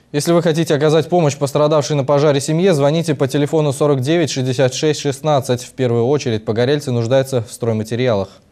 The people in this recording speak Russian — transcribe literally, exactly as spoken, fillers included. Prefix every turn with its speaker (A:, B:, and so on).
A: Если вы хотите оказать помощь пострадавшей на пожаре семье, звоните по телефону сорок девять шестьдесят шесть шестнадцать. В первую очередь погорельцы нуждаются в стройматериалах.